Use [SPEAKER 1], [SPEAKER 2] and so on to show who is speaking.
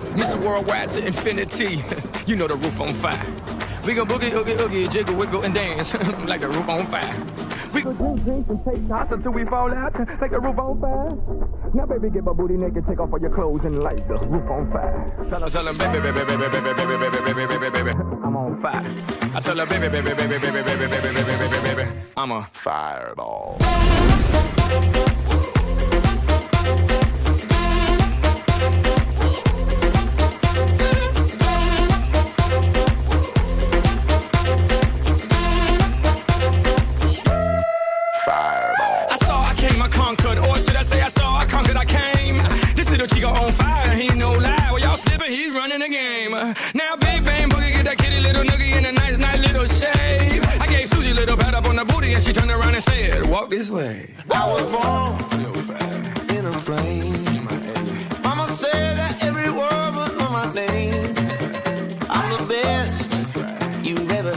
[SPEAKER 1] Mr. Worldwide to infinity. You know the roof on fire. We gon' boogie, oogie, oogie, jiggle, wiggle, and dance like the roof on fire. We gon' drink and take shots until we fall out like the roof on fire. Now, baby, get my booty naked, take off all your clothes and light the roof on fire. Tell her, baby, baby, baby, baby, baby, baby, baby, baby, baby, I'm on fire. I tell her, baby, baby, baby, baby, baby, baby, baby, baby, baby, I'm a fireball. On fire, he no lie. Well, y'all slipping, he's running the game. Now, big bang boogie, get that kitty little noogie in a nice little shave. I gave Susie a little pat up on the booty, and she turned around and said, "Walk this way." I was born in a plane.